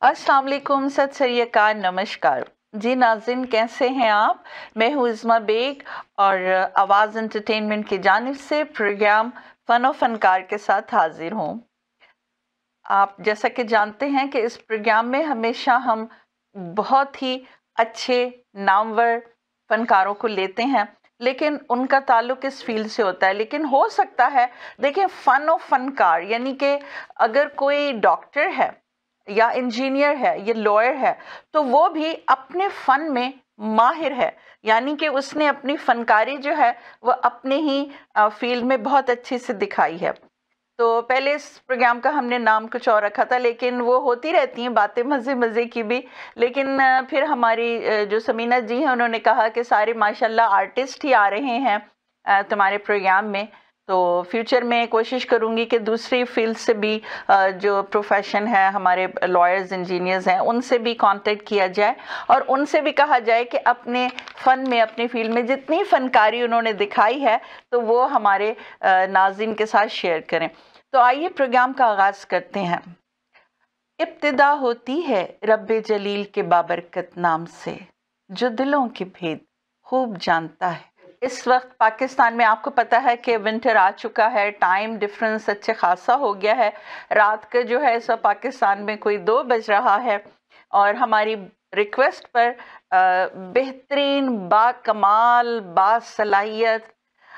अस्सलाम वालेकुम, सत श्री अकाल, नमस्कार जी नाज़रीन, कैसे हैं आप? मैं हूँ इज़्मा बेग और आवाज़ एंटरटेनमेंट की जानिब से प्रोग्राम फ़न और फ़नकार के साथ हाजिर हूँ। आप जैसा कि जानते हैं कि इस प्रोग्राम में हमेशा हम बहुत ही अच्छे नामवर फ़नकारों को लेते हैं, लेकिन उनका ताल्लुक इस फील्ड से होता है। लेकिन हो सकता है, देखिए, फ़न और फ़नकार यानी कि अगर कोई डॉक्टर है या इंजीनियर है या लॉयर है, तो वो भी अपने फ़न में माहिर है, यानी कि उसने अपनी फ़नकारी जो है वो अपने ही फील्ड में बहुत अच्छे से दिखाई है। तो पहले इस प्रोग्राम का हमने नाम कुछ और रखा था, लेकिन वो होती रहती हैं बातें मज़े मज़े की भी। लेकिन फिर हमारी जो समीना जी हैं, उन्होंने कहा कि सारे माशाल्लाह आर्टिस्ट ही आ रहे हैं तुम्हारे प्रोग्राम में, तो फ्यूचर में कोशिश करूँगी कि दूसरी फील्ड से भी जो प्रोफेशन है, हमारे लॉयर्स इंजीनियर्स हैं, उनसे भी कांटेक्ट किया जाए और उनसे भी कहा जाए कि अपने फ़न में, अपनी फील्ड में जितनी फ़नकारी उन्होंने दिखाई है तो वो हमारे नाज़रीन के साथ शेयर करें। तो आइए प्रोग्राम का आगाज़ करते हैं। इब्तिदा होती है रब्बे जलील के बाबरकत नाम से, जो दिलों के भेद खूब जानता है। इस वक्त पाकिस्तान में आपको पता है कि विंटर आ चुका है, टाइम डिफरेंस अच्छे खासा हो गया है। रात का जो है सब पाकिस्तान में कोई 2 बज रहा है और हमारी रिक्वेस्ट पर बेहतरीन, बाकमाल, बासलाहियत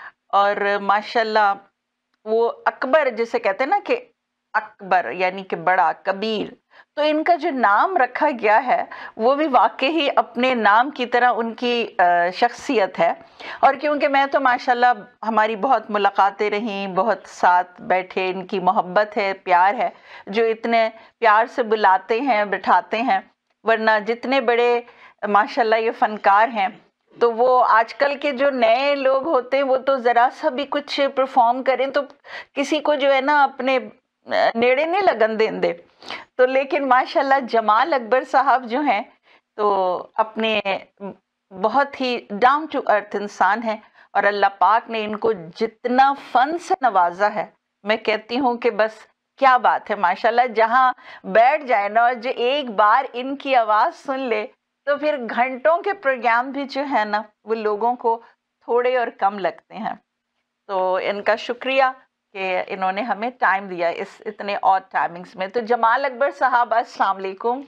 और माशाल्लाह वो अकबर, जिसे कहते हैं ना कि अकबर यानी कि बड़ा, कबीर, तो इनका जो नाम रखा गया है वो भी वाकई ही अपने नाम की तरह उनकी शख्सियत है। और क्योंकि मैं तो माशाल्लाह हमारी बहुत मुलाकातें रहीं, बहुत साथ बैठे, इनकी मोहब्बत है, प्यार है, जो इतने प्यार से बुलाते हैं, बिठाते हैं। वरना जितने बड़े माशाल्लाह ये फनकार हैं, तो वो आजकल के जो नए लोग होते हैं वो तो ज़रा सा भी कुछ परफॉर्म करें तो किसी को जो है ना अपने नेड़े नहीं लगन देंदे। तो लेकिन माशाल्लाह जमाल अकबर साहब जो हैं तो अपने बहुत ही डाउन टू अर्थ इंसान हैं और अल्लाह पाक ने इनको जितना फन से नवाजा है, मैं कहती हूँ कि बस क्या बात है माशाल्लाह। जहाँ बैठ जाए ना और जो एक बार इनकी आवाज़ सुन ले तो फिर घंटों के प्रोग्राम भी जो है ना वो लोगों को थोड़े और कम लगते हैं। तो इनका शुक्रिया कि इन्होंने हमें टाइम दिया इस इतने और टाइमिंग्स में। तो जमाल अकबर साहब, अस्सलाम वालेकुम।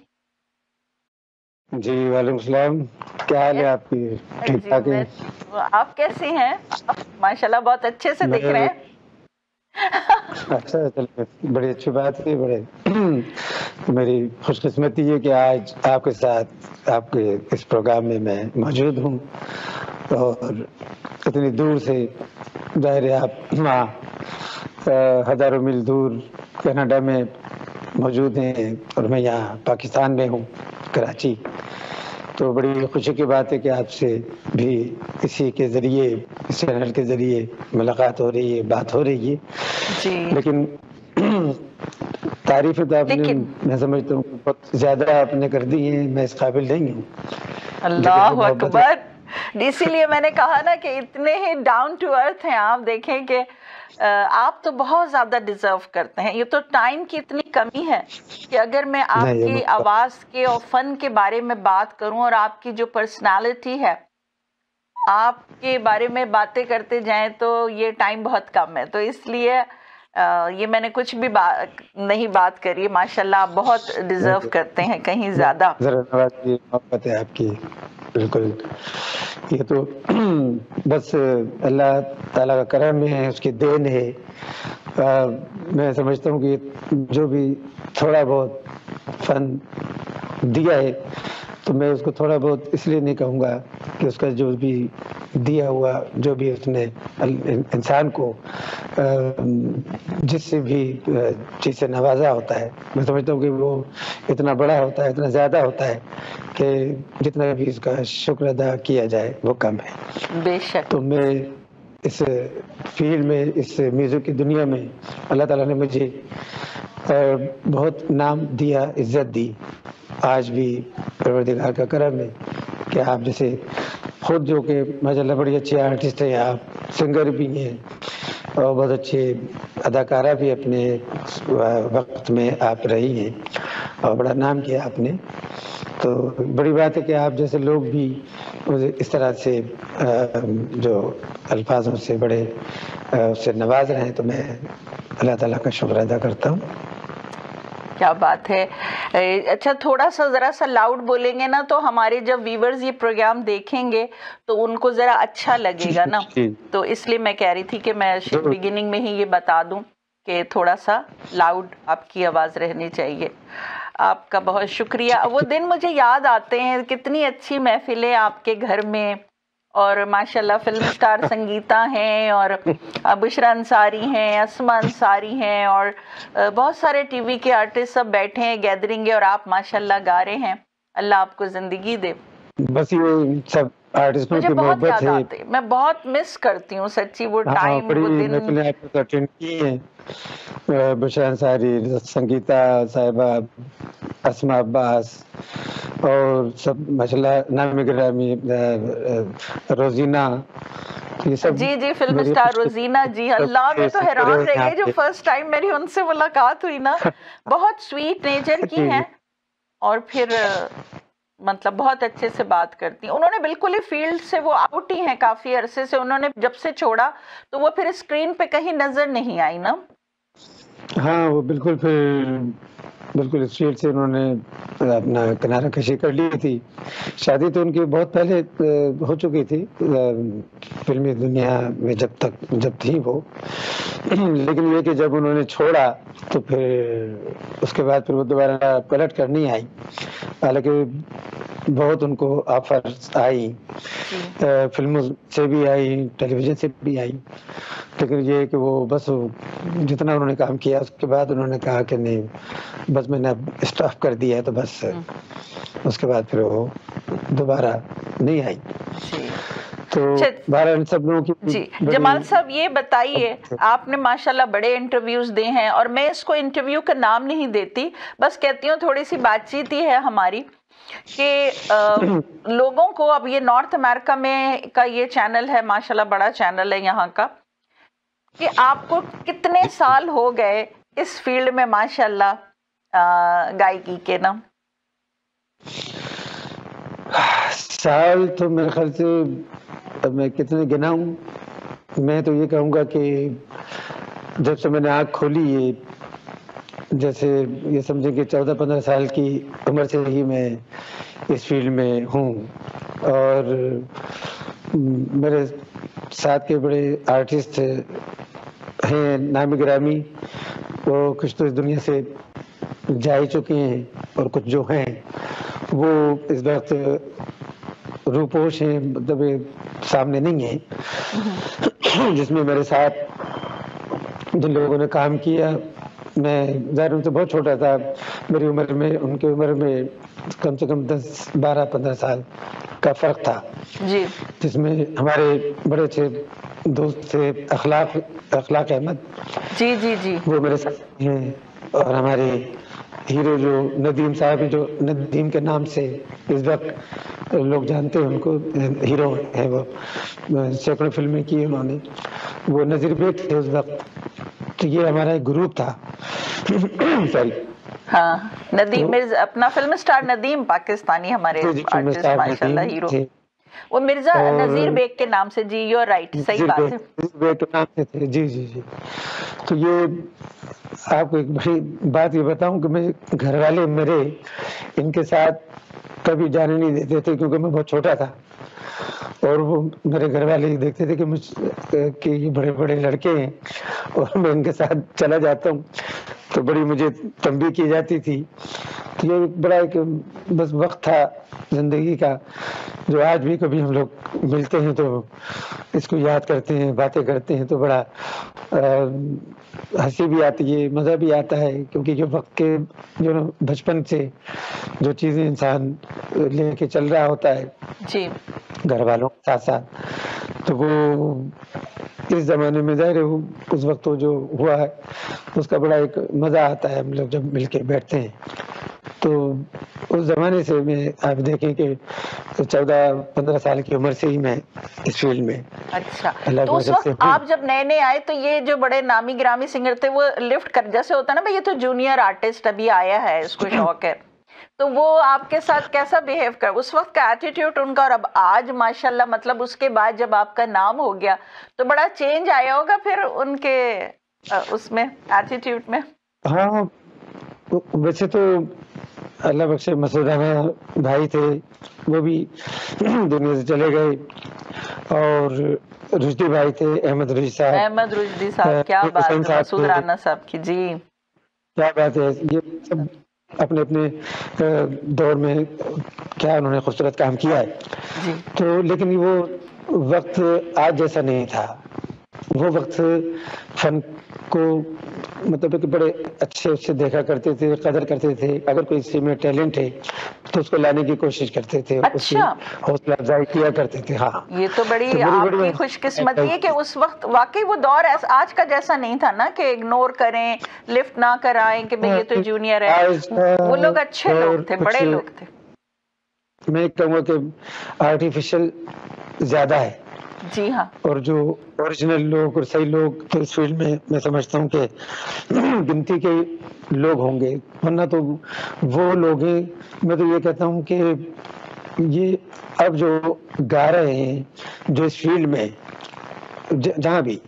जी वालेकुम सलाम, क्या हाल है आपकी? ठीक ठाक है? आप कैसे हैं? आप माशाल्लाह बहुत अच्छे से दिख रहे हैं। अच्छा, चलिए, बड़ी अच्छी बात है। बड़े मेरी खुशकिस्मती है कि आज आपके साथ आपके इस प्रोग्राम में मैं मौजूद हूँ और इतनी दूर से, जाहिर है आप वहाँ हज़ारों मील दूर कनाडा में मौजूद हैं और मैं यहाँ पाकिस्तान में हूँ, कराची। तो बड़ी खुशी की बात है कि आपसे भी इसी के ज़रिए, इस चैनल के ज़रिए मुलाकात हो रही है, बात हो रही है जी। लेकिन तारीफ तो आपने, मैं समझता हूँ बहुत ज़्यादा आपने कर दी है, मैं इस काबिल नहीं हूँ। अल्लाह अकबर। इसीलिए मैंने कहा ना कि इतने ही डाउन टू अर्थ हैं आप। देखें कि आप तो बहुत ज़्यादा डिजर्व करते हैं। ये तो टाइम की इतनी कमी है कि अगर मैं आपकी आवाज़ के और फन के बारे में बात करूं और आपकी जो पर्सनालिटी है, आपके बारे में बातें करते जाएं तो ये टाइम बहुत कम है। तो इसलिए ये मैंने कुछ भी नहीं बात करी। माशाल्लाह आप बहुत डिजर्व करते हैं, कहीं ज़्यादा। मोहब्बत है आपकी, बिल्कुल। ये तो बस अल्लाह ताला का करम है, उसकी देन है। मैं समझता हूँ कि जो भी थोड़ा बहुत फन दिया है तो मैं उसको थोड़ा बहुत इसलिए नहीं कहूँगा कि उसका जो भी दिया हुआ, जो भी उसने इंसान को जिससे भी चीज़ से नवाजा होता है, मैं समझता हूँ कि वो इतना बड़ा होता है, इतना ज़्यादा होता है कि जितना भी इसका शुक्र अदा किया जाए वो कम है। बेशक। तो मैं इस फील्ड में, इस म्यूज़िक की दुनिया में अल्लाह ताला ने मुझे बहुत नाम दिया, इज्जत दी। आज भी परवरदिगार का करम है कि आप जैसे खुद जो कि माशाल्लाह बड़ी अच्छे आर्टिस्ट हैं, आप सिंगर भी हैं और बहुत अच्छे अदाकारा भी अपने वक्त में आप रही हैं। اور بڑا نام کیا آپ نے. تو بڑی بات ہے کہ آپ جیسے لوگ بھی مجھے اس طرح سے جو الفاظوں سے بڑے اس سے نواز رہے ہیں، تو میں اللہ تعالیٰ کا شکر ادا کرتا ہوں. کیا بات ہے. اچھا تھوڑا سا ذرا سا لاؤڈ بولیں گے نا تو ہمارے جب ویورز یہ پروگرام دیکھیں گے تو ان کو ذرا اچھا لگے گا نا. تو اس لیے میں کہہ رہی تھی کہ میں بگننگ میں ہی یہ بتا دوں کہ تھوڑا سا لاؤڈ آپ کی آواز رہنی چاہیے. آپ کا بہت شکریہ. وہ دن مجھے یاد آتے ہیں، کتنی اچھی محفلیں آپ کے گھر میں، اور ماشاءاللہ فلم سٹار سنگیتا ہیں اور بشرا انصاری ہیں، اسما انصاری ہیں، اور بہت سارے ٹی وی کے آرٹسٹ سب بیٹھے ہیں گیدرنگ ہے، اور آپ ماشاءاللہ گا رہے ہیں. اللہ آپ کو زندگی دے. بس یہ سب آرٹسٹوں مجھے کی بہت محبت یاد ہے. آتے، میں بہت مس کرتی ہوں سچی وہ ہاں، ٹائم، بڑی وہ دن. محفلیں آپ نے اٹینڈ کی ہیں. بشرا انصاری، سنگیتا صاحبہ، اسما عباس، اور سب ماشاءاللہ نامی گرامی روزینہ، یہ سب جی فلم میری سٹار روزینہ جی. اللہ میں تو حیران رہ گئی جو فرسٹ ٹائم میری ان سے ملاقات ہوئی نا. بہت سویٹ نیچر کی ہیں، اور پھر مطلب بہت اچھے سے بات کرتی ہیں. انہوں نے بالکل ہی فیلڈ سے وہ آؤٹ ہی ہیں کافی عرصے سے. انہوں نے جب سے چھوڑا تو وہ پھر اسکرین پہ کہیں نظر نہیں آئی نا. ہاں، وہ بالکل اس فیلڈ سے انہوں نے اپنا کنارہ کشی کر لی تھی. شادی تو ان کی بہت پہلے ہو چکی تھی فلمی دنیا میں جب تھی وہ. لیکن یہ کہ جب انہوں نے چھوڑا تو پھر اس کے بعد پھر وہ دوبارہ پلٹ کر نہیں آئی. حالانکہ بہت ان کو آفرز آئی، فلموں سے بھی آئی، ٹیلی ویژن سے بھی آئی. لیکن یہ کہ وہ بس جتنا انہوں نے کام کیا اس کے بعد انہوں نے کہا کہ نہیں، بس میں نے اب اسٹاف کر دیا ہے، تو بس اس کے بعد پھر وہ دوبارہ نہیں آئی. تو بہرحال سب لوگوں کی. جی جمال صاحب یہ بتائیے، آپ نے ماشاءاللہ بڑے انٹرویوز دے ہیں، اور میں اس کو انٹرویو کا نام نہیں دیتی، بس کہتی ہوں تھوڑی سی بات چیت ہی ہے ہماری، کہ لوگوں کو اب یہ نارتھ امریکہ میں کا یہ چینل ہے، ماشاءاللہ بڑا چینل ہے یہاں کا، کہ آپ کو کتنے سال ہو گئے اس فیلڈ میں ماشاءاللہ گائیکی کے نا؟ سال تو میرے خیال سے میں کتنے گناؤں. میں تو یہ کہوں گا کہ جب سے میں نے آنکھ کھولی، یہ جیسے یہ سمجھیں کہ 14-15 سال کی عمر سے ہی میں اس فیلڈ میں ہوں. اور میرے ساتھ کے بڑے آرٹسٹ ہیں نامی گرامی، وہ کچھ تو اس دنیا سے جا ہی چکے ہیں، اور کچھ جو ہیں وہ اس وقت روپوش ہیں، مطلب سامنے نہیں ہیں. جس میں میرے ساتھ جن لوگوں نے کام کیا، میں ظاہر ان سے بہت چھوٹا تھا، میری عمر میں ان کی عمر میں کم سے کم 10-12-15 سال کا فرق تھا. جس میں ہمارے بڑے اچھے دوست تھے اخلاق احمد، جی وہ میرے ساتھ ہیں. اور ہمارے ہیرو جو ندیم صاحب ہیں، جو ندیم کے نام سے اس وقت لوگ جانتے ہیں ان کو، ہیرو ہیں، وہ سینکڑوں فلمیں کی انہوں نے. وہ نذیر بیگ تھے اس وقت. تو یہ ہمارا ایک گروپ تھا. سوری، ہاں ندیم مرزا، اپنا فلم سٹار ندیم پاکستانی ہمارے آرٹسٹ ماشاءاللہ ہیرو، وہ مرزا نذیر بیگ کے نام سے. جی یو آر رائٹ، صحیح بات ہے. نذیر بیگ کے نام سے تھے. جی. تو یہ آپ کو ایک بڑی بات یہ بتاؤں کہ میں گھر والے میرے ان کے ساتھ کبھی جانے نہیں دیتے تھے، کیونکہ میں بہت چھوٹا تھا. اور وہ میرے گھر والے دیکھتے تھے کہ یہ بڑے بڑے لڑکے ہیں، اور میں ان کے ساتھ چلا جاتا ہوں تو بڑی مجھے تنبیہ کی جاتی تھی. یہ بڑا ایک بس وقت تھا زندگی کا، جو آج بھی کبھی ہم لوگ ملتے ہیں تو اس کو یاد کرتے ہیں، باتیں کرتے ہیں، تو بڑا ہنسی بھی آتی ہے، مزہ بھی آتا ہے. کیونکہ جو وقت کے جو بچپن سے جو چیزیں انسان لے کے چل رہا ہوتا ہے جی گھر والوں کے ساتھ ساتھ، تو وہ اس زمانے میں ظاہر ہے اس وقت جو ہوا ہے اس کا بڑا ایک مزہ آتا ہے ہم لوگ جب مل کے بیٹھتے ہیں. تو اس زمانے سے میں آپ دیکھیں کہ 14-15 سال کی عمر سے ہی میں اس فیلڈ میں اچھا، اللہ تو کی اس مدد سے وقت ہوں۔ آپ جب نئے نئے آئے تو یہ جو بڑے نامی گرامی سنگر تھے وہ لفٹ کر جیسے ہوتا نا بھائی یہ تو جونیئر آرٹسٹ ابھی آیا ہے اس کو شوق ہے، تو وہ آپ کے ساتھ کیسا بیہیو کر اس وقت کا ایٹیٹیوڈ ان کا، اور اب آج ماشاءاللہ مطلب اس کے بعد جب آپ کا نام ہو گیا تو بڑا چینج آیا ہوگا پھر ان کے اس میں ایٹیٹیوڈ میں؟ ہاں ویسے تو اللہ بخشے مسعود رانا بھائی تھے، وہ بھی دنیا سے چلے گئے، اور رشدی بھائی تھے، احمد رشدی صاحب، احمد رشدی صاحب، کیا بات حسین ہے، صاحب مسعود تھے، رانا صاحب کی، جی کیا بات ہے، یہ سب اپنے اپنے دور میں کیا انہوں نے خوبصورت کام کیا ہے۔ جی تو لیکن وہ وقت آج جیسا نہیں تھا، وہ وقت فن کو مطلب کہ بڑے اچھے سے دیکھا کرتے تھے، قدر کرتے تھے، اگر کوئی اسی میں ٹیلنٹ ہے تو اس کو لانے کی کوشش کرتے تھے، اس کی اچھا، حوصلہ افزائی کیا کرتے تھے۔ ہاں یہ تو بڑی آپ کی خوش قسمتی ہے کہ اس وقت واقعی وہ دور آج کا جیسا نہیں تھا نا کہ اگنور کریں، لفٹ نہ کرائیں کہ بھئی یہ تو جونیئر ہے، آج وہ لوگ اچھے لوگ تھے، بڑے لوگ تھے۔ میں کہوں گا کہ آرٹیفیشل زیادہ ہے، جی ہاں، اور جو اوریجنل لوگ اور صحیح لوگ تو اس فیلڈ میں سمجھتا ہوں کہ گنتی کے لوگ ہوں گے، ورنہ تو وہ لوگ ہیں۔ میں تو یہ کہتا ہوں کہ یہ اب جو گا رہے ہیں جو اس فیلڈ میں جہاں بھی،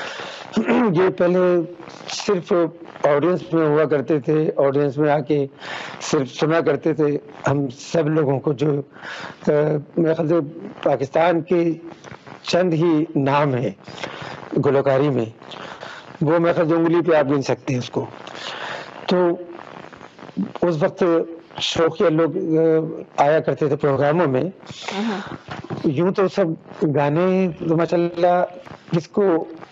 یہ پہلے صرف آڈینس میں ہوا کرتے تھے، آڈینس میں آ کے صرف سنا کرتے تھے۔ ہم سب لوگوں کو جو میرے خیال سے پاکستان کے چند ہی نام ہیں گلوکاری میں، وہ میرے خیال سے انگلی پہ آپ گن سکتے ہیں اس کو۔ تو اس وقت شوقیہ لوگ آیا کرتے تھے پروگراموں میں، یوں تو سب گانے تو ماشاء اللہ جس کو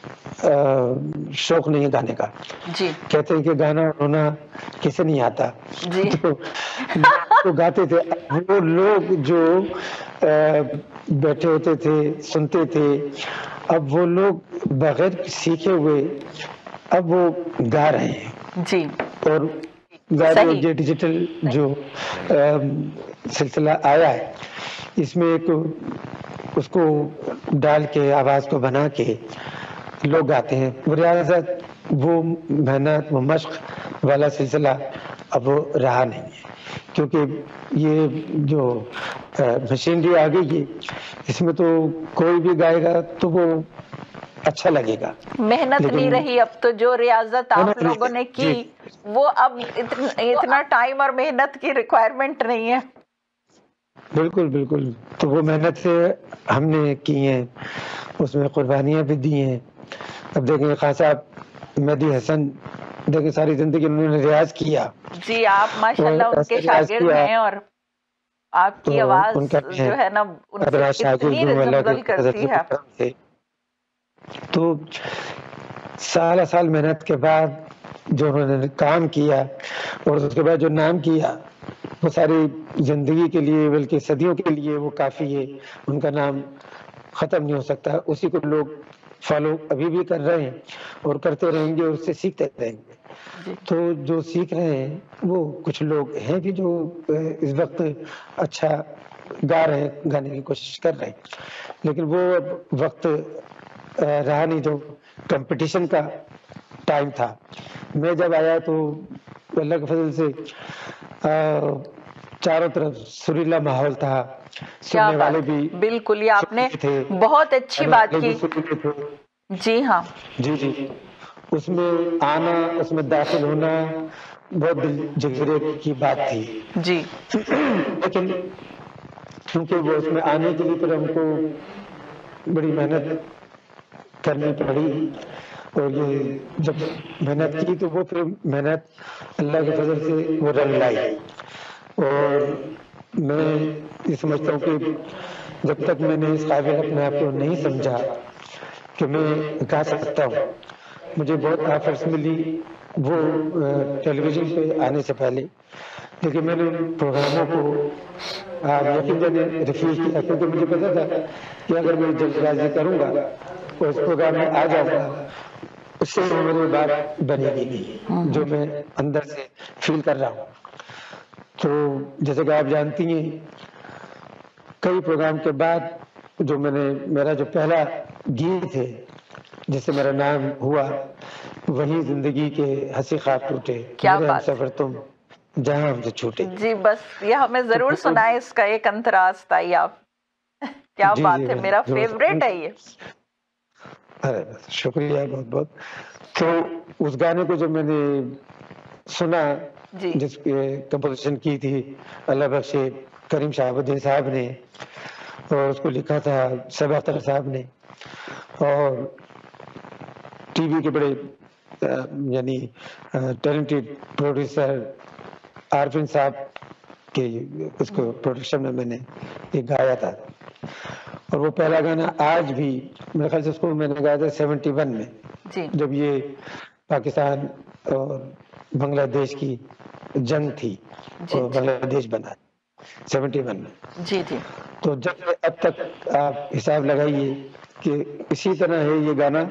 شوق نہیں ہے گانے کا، جی کہتے ہیں کہ گانا ہونا کسے نہیں آتا، جی تو گاتے تھے۔ وہ لوگ جو بیٹھے ہوتے تھے سنتے تھے، اب وہ لوگ بغیر سیکھے ہوئے اب وہ گا رہے ہیں، جی اور ظاہر صحیح، یہ ڈیجیٹل جو سلسلہ آیا ہے اس میں ایک اس کو ڈال کے آواز کو بنا کے لوگ گاتے ہیں، وہ ریاضت، وہ محنت، وہ مشق والا سلسلہ اب وہ رہا نہیں ہے، کیونکہ یہ جو مشینری آ گئی ہے اس میں تو کوئی بھی گائے گا تو وہ اچھا لگے گا، محنت نہیں رہی اب تو، جو ریاضت آپ لوگوں نے کی وہ اب اتنا ٹائم اور محنت کی ریکوائرمنٹ نہیں ہے۔ بالکل بالکل، تو وہ محنت سے ہم نے کی ہیں، اس میں قربانیاں بھی دی ہیں۔ اب دیکھیں خان صاحب مہدی حسن، دیکھیں ساری زندگی انہوں نے ریاض کیا، جی آپ ماشاءاللہ ان کے شاگرد ہیں، اور آپ کی آواز جو ہے نا ان سے اتنی رزمگل کرتی ہے۔ تو سالہ سال محنت کے بعد جو انہوں نے کام کیا اور اس کے بعد جو نام کیا، وہ ساری زندگی کے لیے بلکہ صدیوں کے لیے وہ کافی ہے، ان کا نام ختم نہیں ہو سکتا، اسی کو لوگ فالو ابھی بھی کر رہے ہیں اور کرتے رہیں گے اور اس سے سیکھتے رہیں گے۔ تو جو سیکھ رہے ہیں وہ کچھ لوگ ہیں بھی جو اس وقت اچھا گا رہے ہیں، گانے کی کوشش کر رہے ہیں، لیکن وہ وقت رہا نہیں جو کمپٹیشن کا ٹائم تھا۔ میں جب آیا تو اللہ کے فضل سے چاروں طرف سریلا ماحول تھا، سننے والے بھی بالکل، یہ آپ نے تھے، بہت اچھی بات کی۔ جی ہاں جی جی، اس میں آنا، اس میں داخل ہونا بہت دل جگیرے کی بات تھی، جی لیکن کیونکہ وہ اس میں آنے کے لیے پھر ہم کو بڑی محنت کرنی پڑی، اور یہ جب محنت کی تو وہ پھر محنت اللہ کے فضل سے وہ رنگ لائی، اور میں یہ سمجھتا ہوں کہ جب تک میں نے اس قابل اپنے آپ کو نہیں سمجھا کہ میں گا سکتا ہوں، مجھے بہت آفرز ملی وہ ٹیلی ویژن پہ آنے سے پہلے، لیکن میں نے ان پروگراموں کو آپ یقین جانے ریفیوز کیا، کیونکہ مجھے پتا تھا کہ اگر میں جلد بازی کروں گا اور اس پروگرام میں آ جاؤں گا، اس سے میری بات بنے گی نہیں جو میں اندر سے فیل کر رہا ہوں۔ تو جیسے کہ آپ جانتی ہیں کئی پروگرام کے بعد جو میرا جو پہلا گیت ہے جس سے میرا نام ہوا، وہی زندگی کے ہنسی خواب ٹوٹے، کیا میرے ہم بات سفر تم جہاں ہم سے چھوٹے. جی، بس یہ ہمیں تو ضرور سنائے اس کا ایک انتراز تائی آپ. کیا جی بات ہے، میں میرا ضرور فیوریٹ ہے یہ. ارے شکریہ بہت بہت. تو اس گانے کو جب میں نے سنا جی جس کی کمپوزیشن کی تھی اللہ بخش کریم شہاب الدین صاحب نے، اور اس کو لکھا تھا صبا اختر صاحب نے، اور ٹی وی کے بڑے یعنی ٹیلنٹڈ پروڈیوسر عارفین صاحب کے اس کو پروڈکشن میں نے یہ گایا تھا. اور وہ پہلا گانا آج بھی میرے خیال سے اس کو میں نے گایا تھا 71 میں، جی جب یہ پاکستان اور بنگلہ دیش کی جنگ تھی جی اور بنگلہ دیش بنا 71 میں. جی جی تو جب اب تک آپ حساب لگائیے کہ اسی طرح ہے یہ گانا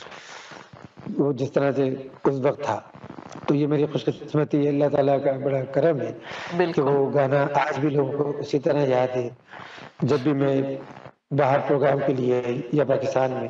وہ جس طرح سے اس وقت تھا. تو یہ میری خوش قسمتی ہے، اللہ تعالیٰ کا بڑا کرم ہے کہ بالکل. وہ گانا آج بھی لوگوں کو اسی طرح یاد ہے. جب بھی میں باہر پروگرام کے لیے یا پاکستان میں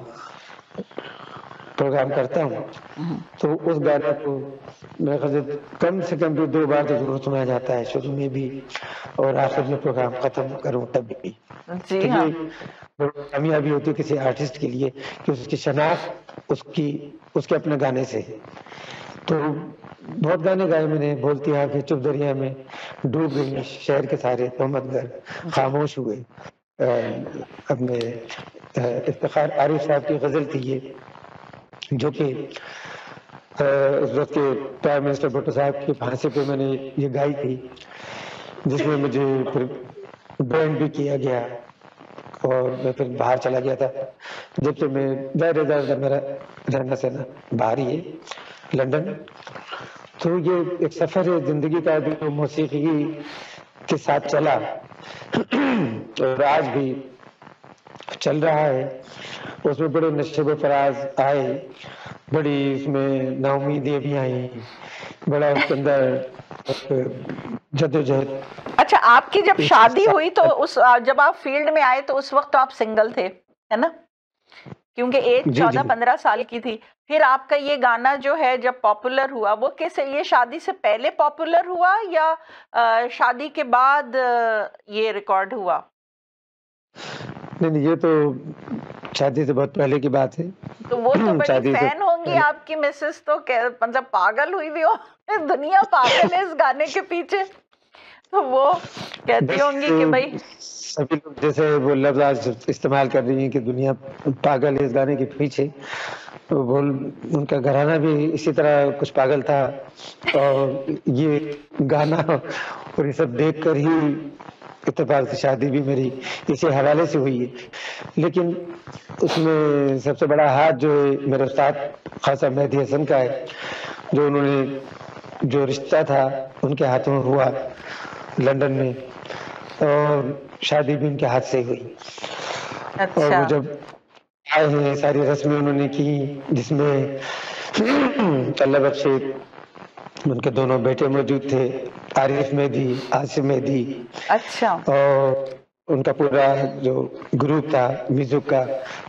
پروگرام کرتا ہوں تو اس گانے کو میرے خیال سے کم بھی 2 بار تو ضرور سنا جاتا ہے، شروع میں بھی اور آخر میں پروگرام ختم کروں تب بھی. تو جی ہاں، یہ کامیابی ہوتی ہے کسی آرٹسٹ کے لیے کہ اس کی شناخت اس کے اپنے گانے سے. تو بہت گانے گائے میں نے، بولتی آ کے چپ دریا میں، ڈوب گئی شہر کے سارے تہمت گر، خاموش ہوئے. اپنے افتخار عارف صاحب کی غزل تھی یہ، جو کہ اس وقت کے پرائم منسٹر بھٹو صاحب کے پھانسی پہ میں نے یہ گائی تھی، جس میں مجھے پھر بینڈ بھی کیا گیا اور میں پھر باہر چلا گیا تھا. جب سے میں زیادہ میرا رہنا سہنا باہر ہی ہے، لندن. تو یہ ایک سفر ہے زندگی کا جو موسیقی کے ساتھ چلا اور آج بھی چل رہا ہے. اس میں بڑے نشیب و فراز آئے، بڑی اس میں نا امیدیاں بھی آئیں، بڑا اس کے اندر جدوجہد. اچھا، آپ کی جب شادی ہوئی تو جب آپ فیلڈ میں آئے تو اس وقت آپ سنگل تھے، ہے نا؟ کیونکہ ایج جی 14-15 سال کی تھی. پھر آپ کا یہ گانا جو ہے جب پاپولر ہوا، وہ کیسے، یہ شادی سے پہلے پاپولر ہوا یا شادی کے بعد یہ ریکارڈ ہوا؟ نہیں، یہ تو شادی سے بہت پہلے کی بات ہے. تو وہ تو بڑی شادی سے فین ہوں گی آپ کی مسز، تو مطلب پاگل ہوئی بھی ہو، دنیا پاگل ہے اس گانے کے پیچھے، تو وہ کہتی ہوں گی کہ بھائی سبھی لوگ جیسے وہ لفظ آج استعمال کر رہی ہیں کہ دنیا پاگل ہے اس گانے کے پیچھے، ان کا گھرانہ بھی اسی طرح کچھ پاگل تھا، اور یہ گانا اور یہ سب دیکھ کر ہی اتفاق سے شادی بھی میری اسی حوالے سے ہوئی ہے. لیکن اس میں سب سے بڑا ہاتھ جو ہے میرے استاد خواجہ مہدی حسن کا ہے، جو انہوں نے جو رشتہ تھا ان کے ہاتھوں ہوا لندن میں، اور شادی بھی ان کے ہاتھ سے ہوئی. اور اچھا وہ جب آئے ہیں ساری رسمیں انہوں نے کی، جس میں اللہ بخش ان کے دونوں بیٹے موجود تھے، عارف مہدی، آصف مہدی، اچھا اور ان کا پورا جو گروپ تھا میوزک کا،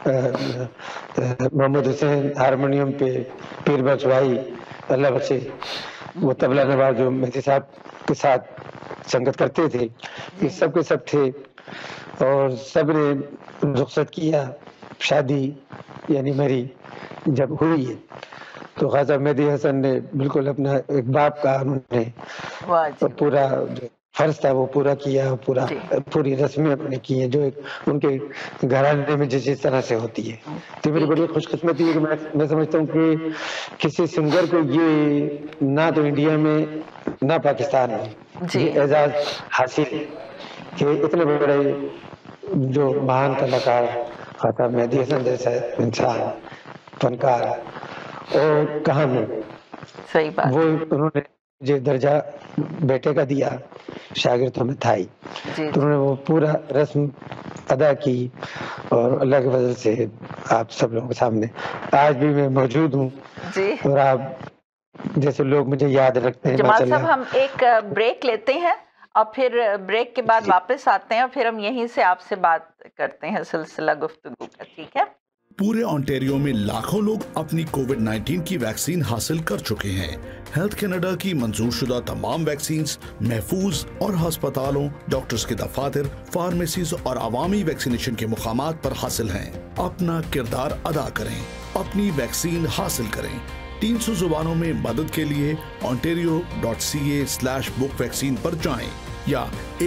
محمد حسین ہارمونیم پہ، پیر بخش بھائی اللہ بخش، وہ طبلہ نواز جو مہدی صاحب کے ساتھ سنگت کرتے تھے، یہ سب کے سب تھے. اور سب نے رخصت کیا. شادی یعنی میری جب ہوئی ہے تو خواجہ مہدی حسن نے بالکل اپنا ایک باپ کا انہوں نے واہ جی پورا جو فرض تھا وہ پورا کیا، جی پوری رسمیں اپنے کی ہیں جو ان کے گھرانے میں جس طرح سے ہوتی ہے. تو میری بڑی خوش قسمتی ہے کہ میں سمجھتا ہوں کہ کسی سنگر کو یہ نہ تو انڈیا میں نہ پاکستان میں جی یہ اعزاز حاصل ہے کہ اتنے بڑے جو مہان کلاکار خواجہ مہدی حسن جیسا انسان فنکار اور کہاں میں صحیح بات. وہ انہوں نے جو درجہ بیٹے کا دیا شاگردوں میں تھا ہی، جی تو انہوں نے وہ پورا رسم ادا کی، اور اللہ کے فضل سے آپ سب لوگوں کے سامنے آج بھی میں موجود ہوں، جی اور آپ جیسے لوگ مجھے یاد رکھتے ہیں جمال ماشاء صاحب، اللہ. ہم ایک بریک لیتے ہیں اور پھر بریک کے بعد واپس آتے ہیں اور پھر ہم یہیں سے آپ سے بات کرتے ہیں سلسلہ گفتگو کا. ٹھیک ہے؟ پورے آنٹیریو میں لاکھوں لوگ اپنی کووڈ 19 کی ویکسین حاصل کر چکے ہیں. ہیلتھ کینیڈا کی منظور شدہ تمام ویکسینز محفوظ اور ہسپتالوں، ڈاکٹرز کے دفاتر، فارمیسیز اور عوامی ویکسینیشن کے مقامات پر حاصل ہیں. اپنا کردار ادا کریں، اپنی ویکسین حاصل کریں. 300 زبانوں میں مدد کے لیے ontario.ca/book vaccine پر جائیں یا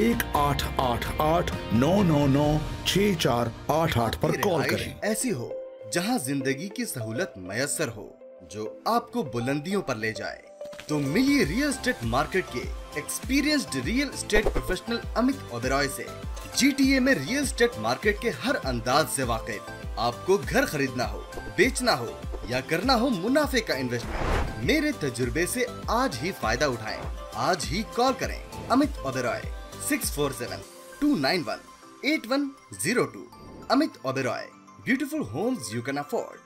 1-888-999-6488 پر کال کریں. ایسی ہو جہاں زندگی کی سہولت میسر ہو جو آپ کو بلندیوں پر لے جائے تو ملیے ریئل اسٹیٹ مارکیٹ کے experienced real estate professional Amit Oberoi سے. جی ٹی اے میں ریئل اسٹیٹ مارکیٹ کے ہر انداز سے واقف. آپ کو گھر خریدنا ہو، بیچنا ہو یا کرنا ہو منافع کا انویسٹمنٹ، میرے تجربے سے آج ہی فائدہ اٹھائیں. آج ہی کال کریں امت Oberoi 647-291-8102. Amit Oberoi, beautiful homes you can afford.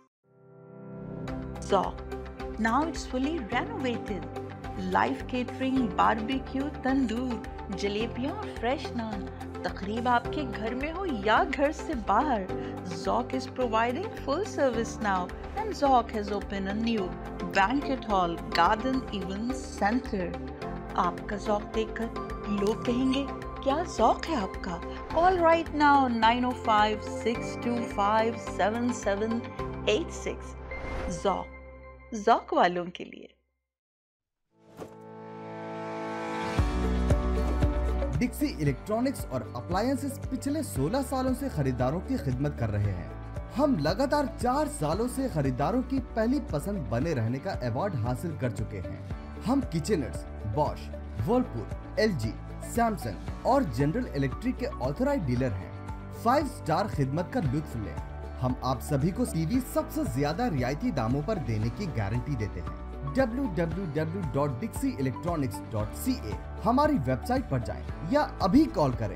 Zoc. Now it's fully renovated. Live catering, barbecue, tandoor, جلیبیاں اور فریش نان. تقریب آپ کے گھر میں ہو یا گھر سے باہر. Zoc is providing full service now and Zoc has opened a new banquet hall, garden event center. آپ کا Zoc دیکھ کر لوگ کہیں گے کیا ذوق ہے آپ کا. Call right now 905-625-7786. Zoc. ذوق والوں کے لیے. ڈکسی الیکٹرانکس اور اپلائنسز پچھلے 16 سالوں سے خریداروں کی خدمت کر رہے ہیں. ہم لگاتار 4 سالوں سے خریداروں کی پہلی پسند بنے رہنے کا ایوارڈ حاصل کر چکے ہیں. ہم Kitchener's, Bosch, Whirlpool, L G, Samsung اور جنرل الیکٹرک کے آتھورائزڈ ڈیلر ہیں. 5 اسٹار خدمت کا لطف لیں. ہم آپ سبھی کو ٹی وی سب سے زیادہ رعایتی داموں پر دینے کی گارنٹی دیتے ہیں. www.dixieelectronics.ca ہماری ویب سائٹ پر جائیں یا ابھی کال کریں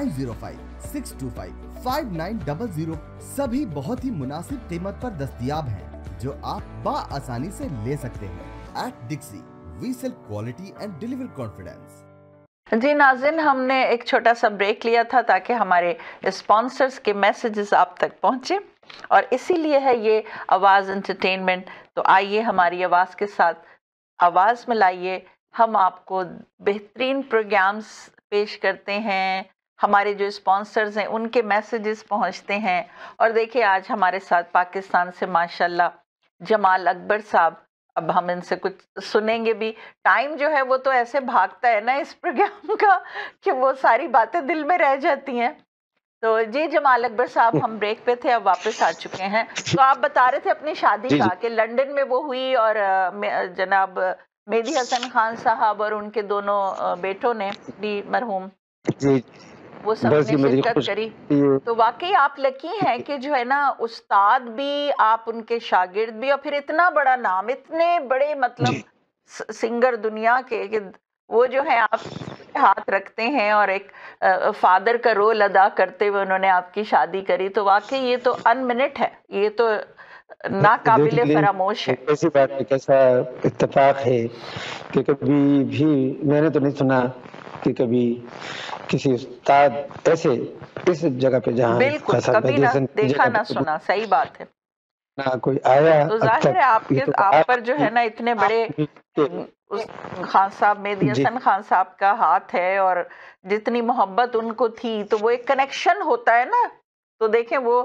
905-625-5900. سبھی بہت ہی مناسب قیمت پر دستیاب ہیں جو آپ بآسانی سے لے سکتے ہیں. At Dixie we sell quality and deliver confidence. جی ناظرین، ہم نے ایک چھوٹا سا بریک لیا تھا تاکہ ہمارے اسپانسرز کے میسیجز آپ تک پہنچے، اور اسی لیے ہے یہ آواز انٹرٹینمنٹ. تو آئیے ہماری آواز کے ساتھ آواز ملائیے. ہم آپ کو بہترین پروگرامز پیش کرتے ہیں، ہمارے جو اسپانسرز ہیں ان کے میسیجز پہنچتے ہیں. اور دیکھیں آج ہمارے ساتھ پاکستان سے ماشاءاللہ جمال اکبر صاحب. اب ہم ان سے کچھ سنیں گے بھی. ٹائم جو ہے وہ تو ایسے بھاگتا ہے نا اس پروگرام کا کہ وہ ساری باتیں دل میں رہ جاتی ہیں. تو جی جمال اکبر صاحب، ہم بریک پہ تھے، اب واپس آ چکے ہیں. تو آپ بتا رہے تھے اپنی شادی کا کہ لنڈن میں وہ ہوئی اور جناب مہدی حسن خان صاحب اور ان کے دونوں بیٹوں نے بھی مرحوم وہ سب نے شرکت کری. تو واقعی آپ لکی ہیں کہ جو ہے نا استاد بھی، آپ ان کے شاگرد بھی، اور پھر اتنا بڑا نام، اتنے بڑے مطلب سنگر دنیا کے کہ وہ جو ہے آپ ہاتھ رکھتے ہیں اور ایک فادر کا رول ادا کرتے ہوئے انہوں نے آپ کی شادی کری. تو واقعی یہ تو ان منٹ ہے، یہ تو ناقابل فراموش ہے. ایسی بات ہے، کیسا اتفاق ہے کہ کبھی بھی میں نے تو نہیں سنا کہ کبھی کسی استاد ایسے اس جگہ پہ جہاں بالکل کبھی نہ دیکھا نہ سنا. صحیح بات ہے. نہ کوئی آیا. تو ظاہر ہے آپ پر جو ہے نا اتنے بڑے خان صاحب، مہدی حسن خان صاحب کا ہاتھ ہے، اور جتنی محبت ان کو تھی تو وہ ایک کنیکشن ہوتا ہے نا. تو دیکھیں وہ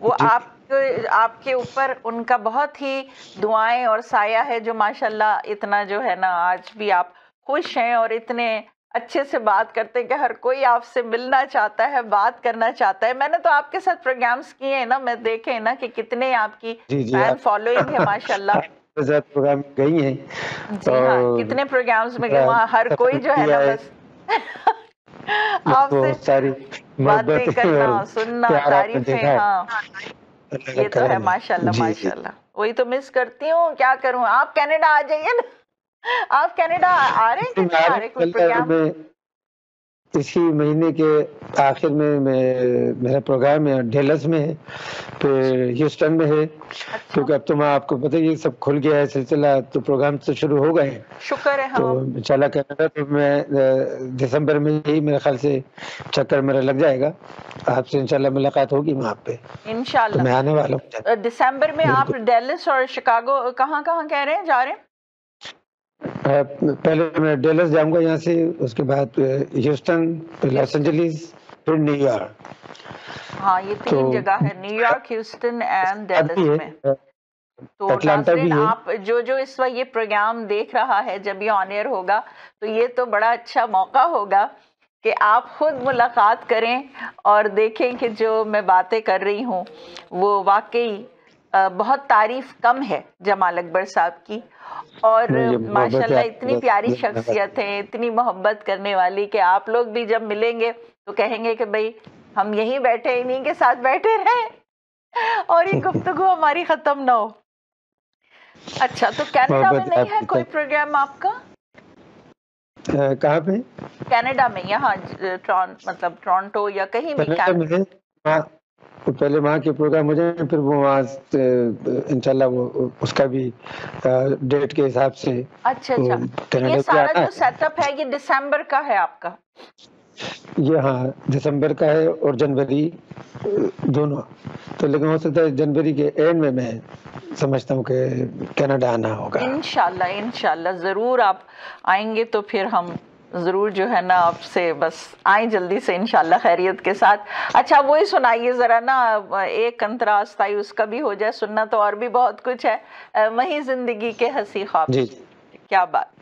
آپ کے اوپر ان کا بہت ہی دعائیں اور سایہ ہے جو ماشاءاللہ اتنا جو ہے نا آج بھی آپ خوش ہیں اور اتنے اچھے سے بات کرتے ہیں کہ ہر کوئی آپ سے ملنا چاہتا ہے، بات کرنا چاہتا ہے. میں نے تو آپ کے ساتھ پروگرامز کیے ہیں نا، میں دیکھے نا کہ کتنے آپ کی فین فالوئنگ ہے ماشاءاللہ. پروگرام گئی ہیں جی ہاں، کتنے پروگرامز میں گئے، وہاں ہر کوئی جو ہے نا بس آپ سے باتیں کرنا، سننا، تعریفیں. ہاں یہ تو ہے ماشاءاللہ ماشاءاللہ. وہی تو مس کرتی ہوں، کیا کروں. آپ کینیڈا آ جائیے نا. آپ کینیڈا آ رہے ہیں کہ نہیں آ رہے کوئی پروگرام؟ اسی مہینے کے آخر میں میرا پروگرام ہے ڈیلس میں ہے، پھر ہیوسٹن میں ہے، کیونکہ اب تو آپ کو پتہ یہ سب کھل گیا ہے سلسلہ، تو پروگرام تو شروع ہو گئے ہیں. شکر ہے. تو انشاءاللہ کینیڈا تو میں دسمبر میں ہی میرے خیال سے چکر میرا لگ جائے گا، آپ سے انشاءاللہ ملاقات ہوگی وہاں پہ. انشاءاللہ میں آنے والا ہوں دسمبر میں. آپ ڈیلس اور شکاگو کہاں کہہ رہے ہیں جا رہے ہیں؟ پہلے میں ڈیلس جاؤں گا یہاں سے، اس کے بعد ہیوسٹن، پھر لاس اینجلس، پھر نیو یارک. ہاں یہ 3 جگہ ہے، New York, Houston and Dallas میں. تو ناظرین آپ جو اس وقت یہ پروگرام دیکھ رہا ہے، جب یہ آن ایئر ہوگا تو یہ تو بڑا اچھا موقع ہوگا کہ آپ خود ملاقات کریں اور دیکھیں کہ جو میں باتیں کر رہی ہوں وہ واقعی بہت تعریف کم ہے جمال اکبر صاحب کی. اور ماشاءاللہ اتنی پیاری شخصیت ہے، اتنی محبت کرنے والی، کہ آپ لوگ بھی جب ملیں گے تو کہیں گے کہ بھئی ہم یہیں بیٹھے انہیں کے ساتھ بیٹھے رہیں اور یہ گفتگو ہماری ختم نہ ہو. اچھا تو کینیڈا میں نہیں ہے کوئی پروگرام آپ کا؟ کہاں پہ؟ کینیڈا میں، یہاں مطلب ٹورانٹو یا کہیں بھی؟ پہلے وہاں کے پروگرام ہو جائیں، پھر وہ وہاں انشاءاللہ وہ اس کا بھی ڈیٹ کے حساب سے. اچھا یہ سارا جو سیٹ اپ ہے یہ دسمبر کا ہے آپ کا؟ یہ ہاں دسمبر کا ہے اور جنوری دونوں. تو لیکن ہو سکتا ہے جنوری کے اینڈ میں سمجھتا ہوں کہ کینیڈا آنا ہوگا. انشاءاللہ ضرور آپ آئیں گے تو پھر ہم ضرور جو ہے نا آپ سے بس آئیں جلدی سے انشاءاللہ خیریت کے ساتھ. اچھا وہی سنائیے ذرا نا، ایک انتراس تھا اس کا بھی ہو جائے، سننا تو اور بھی بہت کچھ ہے. وہی زندگی کے ہنسی خواب. جی کیا بات.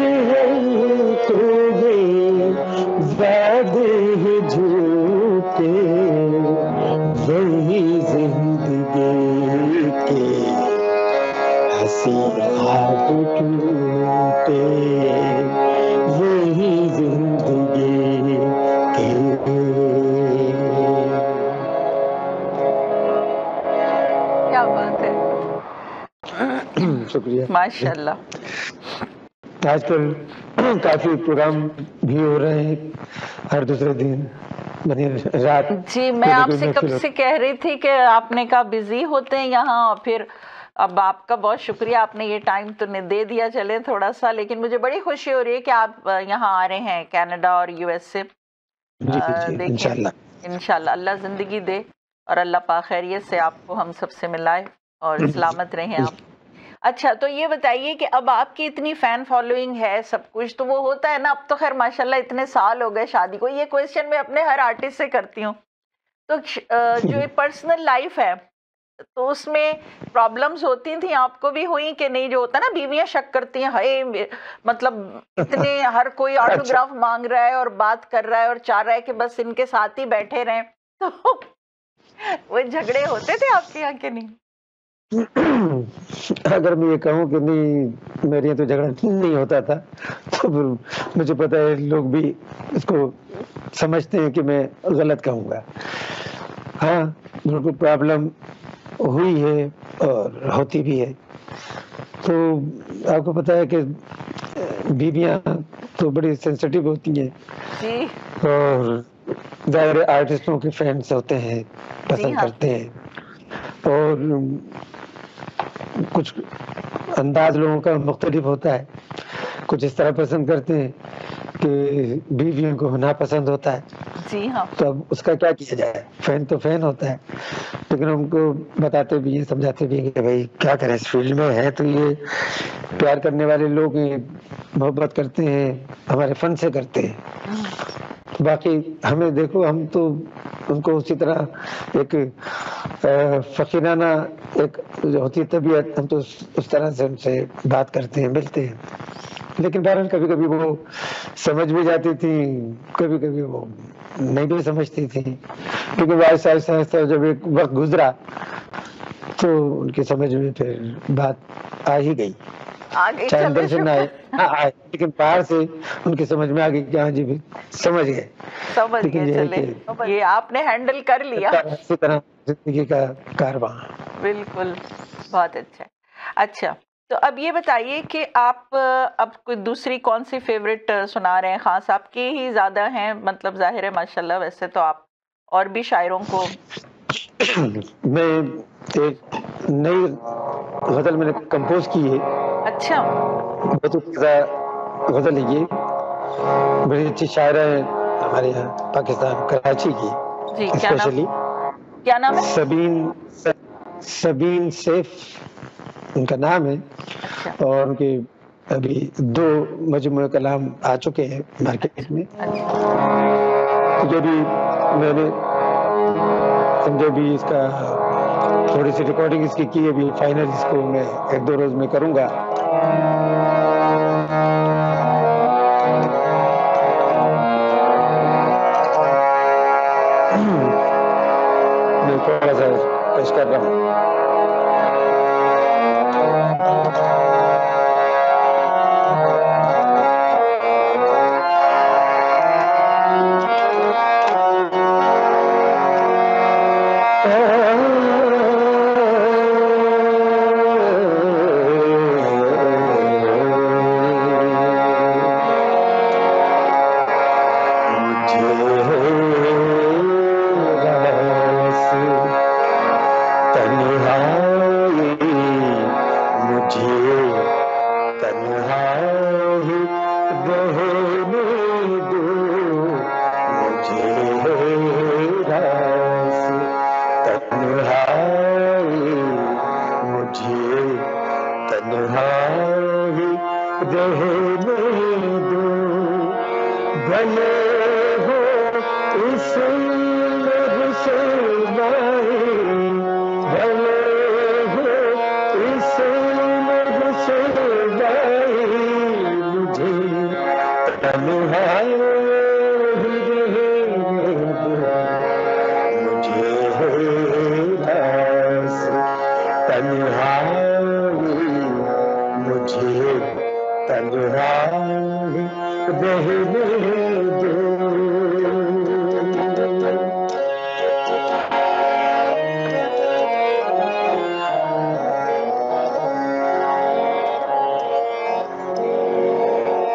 وعدے جھوٹے शुक्रिया। माशाल्लाह। आजकल काफी प्रोग्राम भी हो रहे हैं हर दूसरे दिन, बनी रात। जी, मैं आपसे कब से कह रही थी कि आपने कहा बिजी होते हैं यहाँ, फिर अब आपका बहुत शुक्रिया, आपने ये टाइम तो दे दिया चले थोड़ा सा, लेकिन मुझे बड़ी खुशी हो रही है कि आप यहाँ आ रहे हैं कनाडा और यूएस से। देखें इंशाल्लाह अल्लाह जिंदगी दे और अल्लाह पाक खैरियत से आपको हम सबसे मिलाए और सलामत रहें आप। अच्छा, तो ये बताइए कि अब आपकी इतनी फैन फॉलोइंग है, सब कुछ तो वो होता है ना, अब तो खैर माशाल्लाह इतने साल हो गए शादी को, ये क्वेश्चन मैं अपने हर आर्टिस्ट से करती हूँ, तो जो ये पर्सनल लाइफ है तो उसमें प्रॉब्लम्स होती थी, आपको भी हुई कि नहीं? जो होता है ना, बीवियां शक करती हैं, हाय मतलब इतने हर कोई ऑटोग्राफ मांग रहा है और बात कर रहा है और चाह रहा है कि बस इनके साथ ही बैठे रहें, तो वो झगड़े होते थे आपके यहाँ के नहीं? अगर मैं ये कहूँ कि नहीं मेरे यहाँ तो झगड़ा नहीं होता था, तो फिर मुझे पता है लोग भी इसको समझते हैं कि मैं गलत कहूँगा। हाँ, बिल्कुल प्रॉब्लम हुई है और होती भी है। तो आपको पता है कि बीवियां तो बड़ी सेंसिटिव होती हैं जी। और ज़ाहिर आर्टिस्टों के फैंस होते हैं, पसंद करते हैं, और कुछ अंदाज लोगों का मुख्तलिफ होता है। कुछ इस तरह पसंद करते हैं कि बीवियों को ना पसंद होता है। जी हाँ। तो अब उसका क्या किया जाए, फैन तो फैन होता है, लेकिन हमको बताते भी हैं, समझाते भी हैं कि भाई क्या करें, इस फील्ड में है तो ये प्यार करने वाले लोग मोहब्बत करते हैं, हमारे फन से करते हैं। बाकी हमें देखो, हम तो उनको उसी तरह एक फकीराना एक जो होती है तबीयत, हम तो उस तरह से उनसे बात करते हैं, मिलते हैं। लेकिन बहरहाल कभी कभी वो समझ भी जाती थी, कभी कभी वो नहीं भी समझती थी, लेकिन ऐसा ऐसा ऐसा जब एक वक्त गुजरा तो उनकी समझ में फिर बात आ ही गई, चाहे अंदर से ना आए, लेकिन बाहर से उनकी समझ में आ गई कि हाँ जी भी समझ गए, चले ये आपने हैंडल कर लिया इसी तरह जिंदगी का कारवां। बिल्कुल, बहुत अच्छा। अच्छा, तो अब ये बताइए कि आप अब कोई दूसरी कौन सी फेवरेट सुना रहे हैं? खास आपकी ही ज्यादा हैं, मतलब जाहिर है माशाल्लाह, वैसे तो आप और भी शायरों को। मैं एक नई गजल मैंने कंपोज की है। अच्छा। बहुत गजल है ये, बड़ी अच्छी शायरा है हमारे यहाँ पाकिस्तान कराची की। जी, स्पेशली क्या नाम है? सबीन सैफ उनका नाम है। अच्छा। और उनके अभी 2 मजमूए कलाम आ चुके हैं मार्केट में। तो जो भी मैंने समझो भी इसका थोड़ी सी रिकॉर्डिंग इसकी की है, अभी फाइनल इसको मैं 1-2 रोज में करूंगा। मैं थोड़ा सा पेश कर रहा हूँ।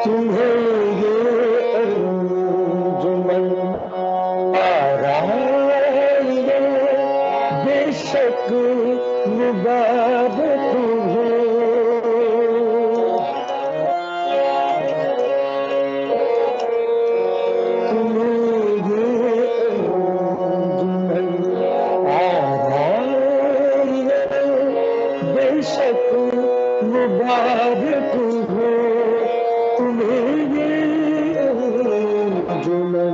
تمہیں یہ انجمن آرائے بے شک مبارک ہو مبارک ہو تمہیں یہ انجمن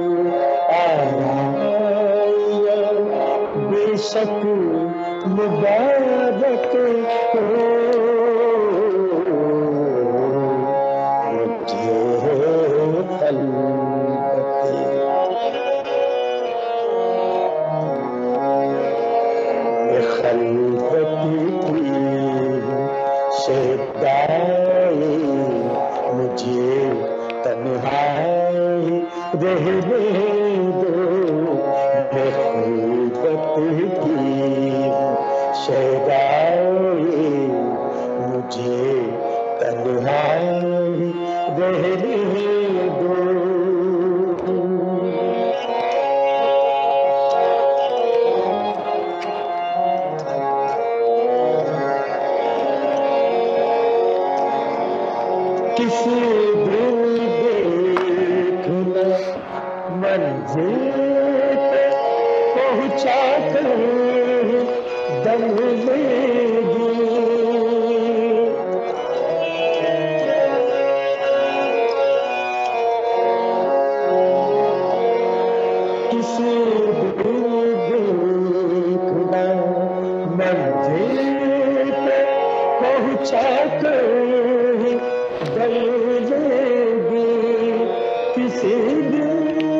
آرائے بے شک مبارک ہو مجھے تنہائی رہنے دو میں خلوت کی شیدائی مجھے تنہائی رہنے دو کسی دن دیکھنا منزل پہ پہنچا کر دم لے گی کسی دن دیکھنا منزل پہ پہنچا کر کسی دن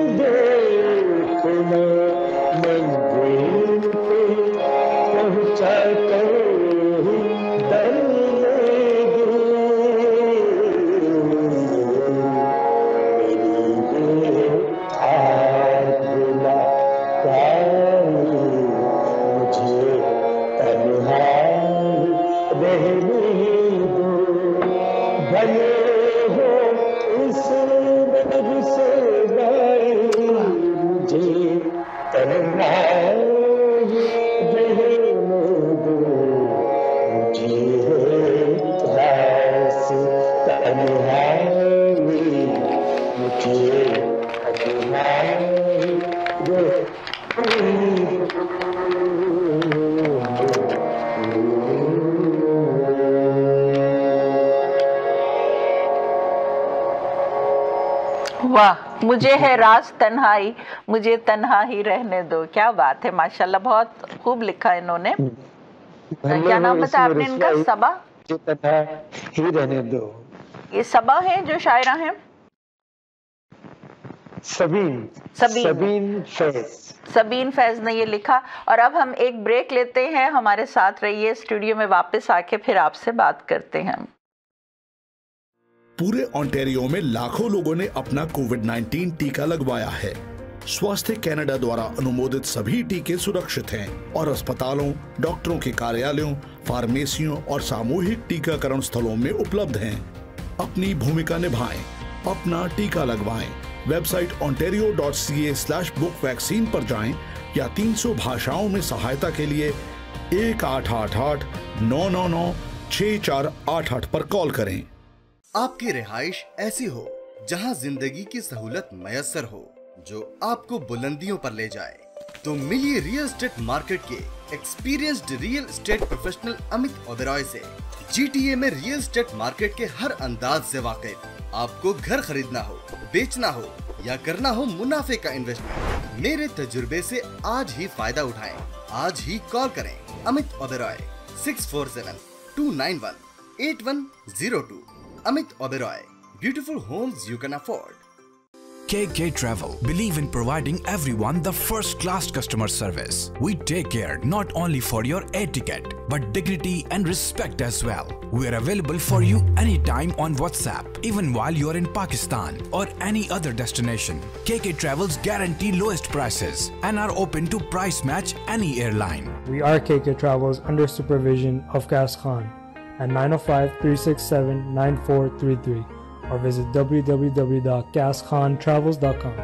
دیکھنا منزل پہ پہنچا کر در لے گی میری یہ آرزو مجھے تنہائی رہنے دو بھلے ہو اس در سے گائے مجھے تنہائی رہنے دو مجھے راس تنہائی مجھے تنہائی واہ، مجھے ہے راز تنہائی مجھے تنہا ہی رہنے دو. کیا بات ہے، ماشاءاللہ بہت خوب لکھا انہوں نے. کیا نام بتایا آپ نے ان کا؟ صبا. تنہا ہی رہنے دو. یہ صبا ہیں جو شاعرہ ہیں؟ سبین فیض نے یہ لکھا. اور اب ہم ایک بریک لیتے ہیں، ہمارے ساتھ رہیے. اسٹوڈیو میں واپس آ کے پھر آپ سے بات کرتے ہیں. پورے اونٹیریو میں لاکھوں لوگوں نے اپنا کووڈ-19 ٹیکہ لگوایا ہے. سواستھ کینیڈا دوارا انومودت سبھی ٹیکے سرکشت ہیں اور اسپتالوں، ڈاکٹروں کے کاریالوں، فارمیسیوں اور ساموہک ٹیکہ کرن استھلوں میں اپلبدھ ہیں. اپنی بھومکا نبھائیں، اپنا ٹیکہ لگوائیں. ویب سائٹ ontario.ca/book vaccine پر جائیں یا 300 بھاشاؤں میں سہایتا کے لیے 1888-999-6488 پر کال کریں. آپ کی رہائش ایسی ہو جہاں زندگی کی سہولت میسر ہو جو آپ کو بلندیوں پر لے جائے تو ملیے ریئل اسٹیٹ مارکیٹ کے experienced real estate professional Amit Oberoi سے. جی ٹی اے میں ریئل اسٹیٹ مارکیٹ کے ہر انداز سے واقف. آپ کو گھر خریدنا ہو، بیچنا ہو یا کرنا ہو منافع کا انویسٹمنٹ، میرے تجربے سے آج ہی فائدہ اٹھائیں. آج ہی کال کریں. امت Oberoi 647-291-8102. Amit Oberoi, beautiful homes you can afford. KK Travel believe in providing everyone the first-class customer service. We take care not only for your air ticket, but dignity and respect as well. We are available for you anytime on WhatsApp, even while you are in Pakistan or any other destination. KK Travels guarantee lowest prices and are open to price match any airline. We are KK Travels under supervision of Gas Khan at 905-367-9433. or visit www.gaskhontravels.com.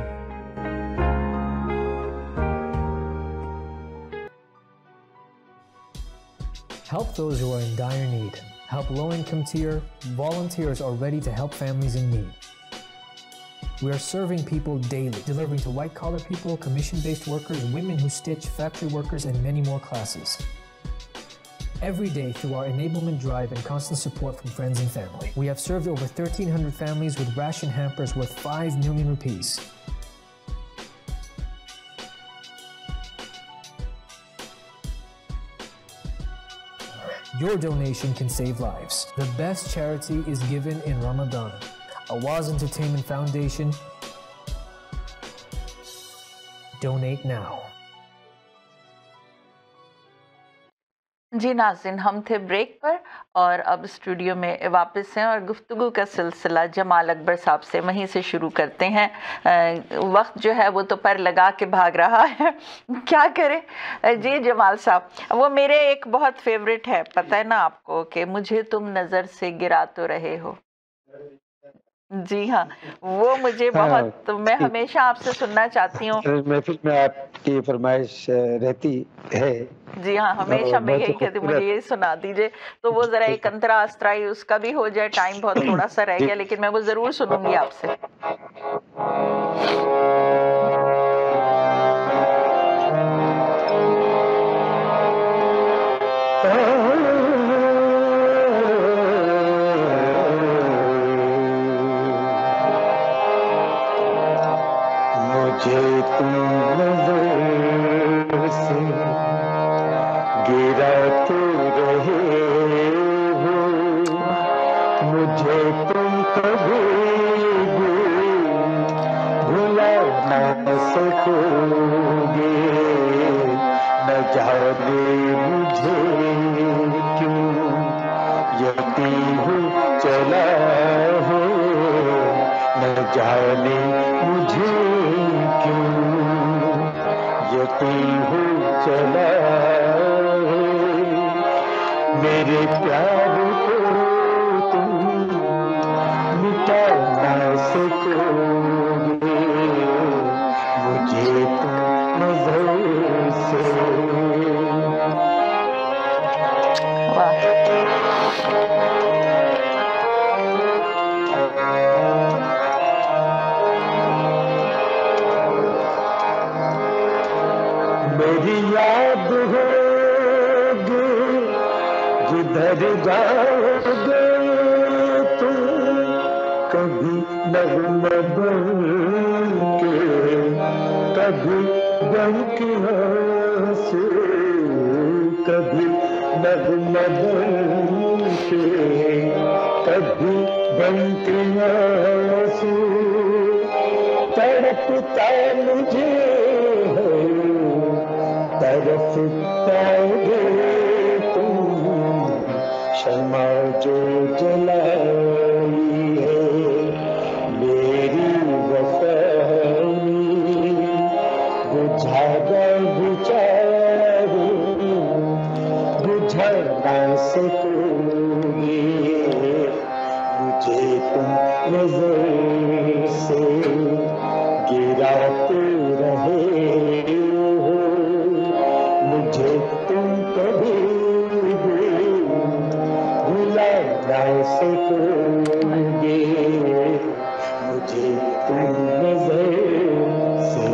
Help those who are in dire need. Help low-income tier. Volunteers are ready to help families in need. We are serving people daily, delivering to white-collar people, commission-based workers, women who stitch, factory workers, and many more classes. Every day through our enablement drive and constant support from friends and family. We have served over 1,300 families with ration hampers worth 5 million rupees. Your donation can save lives. The best charity is given in Ramadan. Awaz Entertainment Foundation. Donate now. जी नाज़रीन, हम थे break पर और अब studio में वापस हैं और गुफ्तगू का सिलसिला जमाल अकबर साहब से वहीं से शुरू करते हैं। वक्त जो है वो तो पर लगा के भाग रहा है, क्या करें। जी जमाल साहब, वो मेरे एक बहुत फेवरेट है, पता है ना आपको, कि मुझे तुम नज़र से गिरा तो रहे हो। जी हाँ, वो मुझे बहुत, मैं हमेशा आपसे सुनना चाहती हूँ। महफिल में आपकी फरमाइश रहती है। जी हाँ, हमेशा मैं यही कहती हूँ, मुझे ये सुना दीजिए। तो वो जरा एक अंतरा अस्त्राई उसका भी हो जाए, टाइम बहुत थोड़ा सा रह गया, लेकिन मैं वो जरूर सुनूंगी आपसे। मुझे तुम नज़र से गिराते रहे हो, मुझे तुम कभी भुला न सकोगे। न जाने मुझे क्यों यकीन चला है, न जाने मुझे क्यों यकीन चला है। मेरे प्यार को तुम मिटा न सकोगे, मुझे तुम नजर से। वाह, मेरी याद होगी जिधर जाओगे तुम, कभी नगमा बन के, कभी गम की आंसू, कभी नगमा बन के, कभी गम की आंसू। तड़पता मुझे तरफ पाओगे तुम, शमा जो जलाई है मेरी वफानी, बुझागा बुझाओ बुझा ना सकोगे, मुझे तुम नजर से गिराते रहे हो, मुझे तुम कभी भुला ना सकोगे, मुझे तुम नजर से।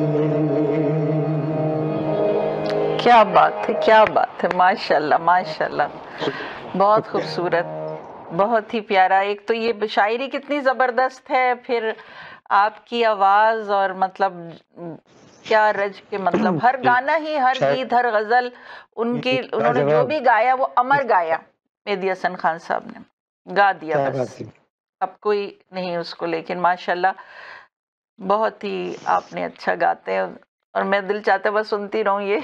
क्या बात है, क्या बात है, माशाल्लाह माशाल्लाह, बहुत खूबसूरत, बहुत ही प्यारा। एक तो ये शायरी कितनी ज़बरदस्त है, फिर आपकी आवाज़, और मतलब क्या रज के, मतलब हर गाना ही, हर गीत, हर गज़ल उनकी, उन्होंने जो भी गाया वो अमर गाया। मेहदी हसन खान साहब ने गा दिया, बस अब कोई नहीं उसको, लेकिन माशाल्लाह बहुत ही आपने अच्छा गाते हैं और मैं दिल चाहता है बस सुनती रहूं ये।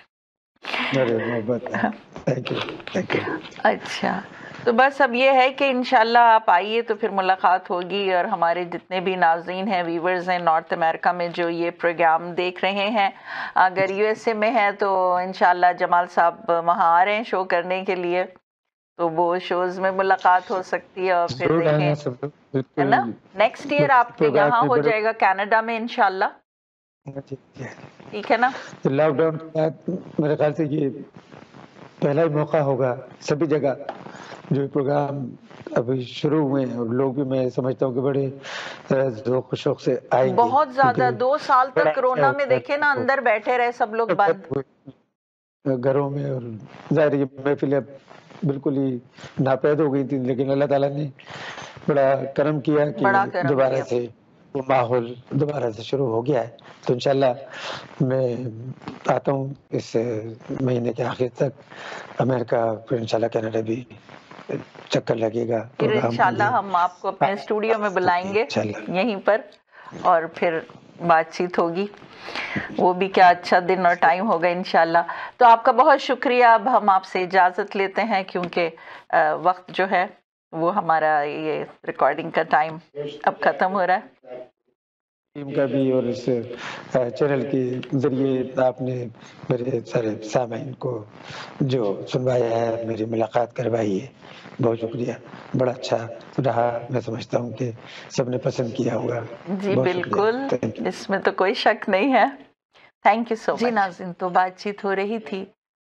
Thank you. अच्छा, तो बस अब ये है कि इंशाल्लाह आप आइए तो फिर मुलाकात होगी, और हमारे जितने भी नाज़रीन हैं, व्यूवर्स हैं नॉर्थ अमेरिका में जो ये प्रोग्राम देख रहे हैं, अगर यूएसए में हैं तो इंशाल्लाह जमाल साहब वहाँ आ रहे हैं शो करने के लिए, تو وہ شوز میں ملاقات ہو سکتی ہے اور پھر ضرور آئیں گے دیکھیں، سب لوگ، ہے بالکل نا؟ نیکسٹ ایئر آپ کے پروگرام یہاں میں ہو بڑے جائے گا کینیڈا میں انشاءاللہ، ٹھیک ہے نا؟ لاک ڈاؤن کے بعد میرے خیال سے یہ پہلا ہی موقع ہوگا سبھی جگہ جو پروگرام ابھی شروع ہوئے ہیں، اور لوگ بھی میں سمجھتا ہوں کہ بڑے ذوق و شوق سے آئیں گے، بہت زیادہ، 2 سال بڑا تک اچھا کرونا میں ہوتا ہے دیکھے نا اندر بیٹھے رہے سب لوگ بند. گھروں میں، اور ظاہر یہ محفلیں بالکل ہی ناپید ہو گئی تھی، لیکن اللہ تعالیٰ نے بڑا کرم کیا کہ بڑا کرم دوبارہ کیا. سے وہ ماحول دوبارہ سے شروع ہو گیا ہے. تو انشاءاللہ میں آتا ہوں اس مہینے کے آخر تک امریکہ، پھر انشاءاللہ کینیڈا بھی چکر لگے گا، پھر پروگرام ہوں انشاءاللہ گے ہم آپ کو اپنے اسٹوڈیو میں بلائیں گے انشاءاللہ. یہیں پر، اور پھر بات چیت ہوگی. وہ بھی کیا اچھا دن اور ٹائم ہوگا انشاءاللہ. تو آپ کا بہت شکریہ. اب ہم آپ سے اجازت لیتے ہیں کیونکہ وقت جو ہے وہ ہمارا یہ ریکارڈنگ کا ٹائم اب ختم ہو رہا ہے. ٹیم کا بھی اور اس چینل کے ذریعے آپ نے میرے سارے سامعین کو جو سنوایا ہے، میری ملاقات کروائی ہے، بہت شکریہ. بڑا اچھا رہا، میں سمجھتا ہوں کہ سب نے پسند کیا ہوگا. جی بہت بالکل، شکریہ. Thank you. اس میں تو کوئی شک نہیں ہے. تھینک یو سو مچ. جی ناظرین، تو بات چیت ہو رہی تھی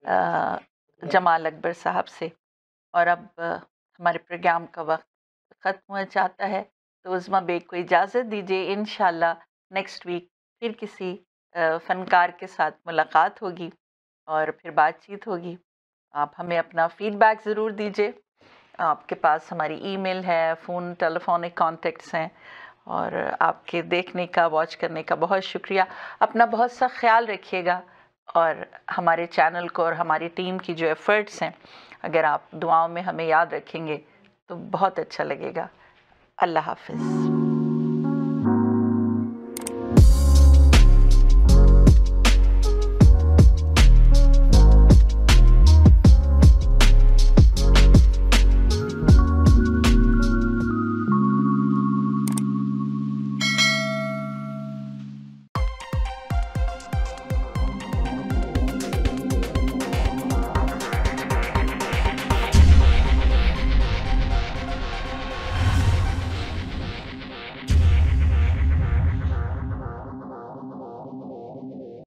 جمال اکبر صاحب سے، اور اب ہمارے پروگرام کا وقت ختم ہوا چاہتا ہے. تو عظمیٰ بیگ کو اجازت دیجیے. انشاءاللہ نیکسٹ ویک پھر کسی فنکار کے ساتھ ملاقات ہوگی اور پھر بات چیت ہوگی. آپ ہمیں اپنا فیڈ بیک ضرور دیجیے. آپ کے پاس ہماری ای میل ہے، فون ٹیلیفونک کانٹیکٹس ہیں، اور آپ کے دیکھنے کا، واچ کرنے کا بہت شکریہ. اپنا بہت سا خیال رکھیے گا، اور ہمارے چینل کو اور ہماری ٹیم کی جو ایفرٹس ہیں اگر آپ دعاؤں میں ہمیں یاد رکھیں گے تو بہت اچھا لگے گا. اللہ حافظ.